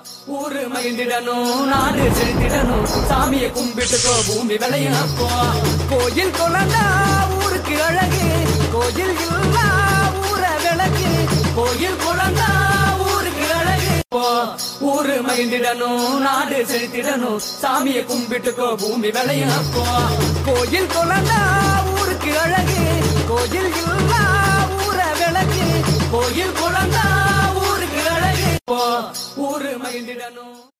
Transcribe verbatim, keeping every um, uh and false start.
ஊரு மகிழ்ந்திடணும், நாடு செழித்திடணும், சாமியை கும்பிட்டுக்கோ பூமி விளையாப்போ. கோயில் கொலந்தா ஊருக்கு அழகு, கோயில் இல்லா ஊர விளக்கு, கோயில் கொலந்தா ஊருக்கு அழகு. ஊரு மகிழ்ந்திடணும், நாடு செழித்திடணும், சாமியை கும்பிட்டுக்கோ பூமி விளையாப்போ. கோயில் கொலந்தா ஊருக்கு அழகு, கோயில் இல்லா ஊர விளக்கு, கோயில் கொலந்தா ஊருக்கு அழகு. ஊரு மகிழ்ந்திடணும்.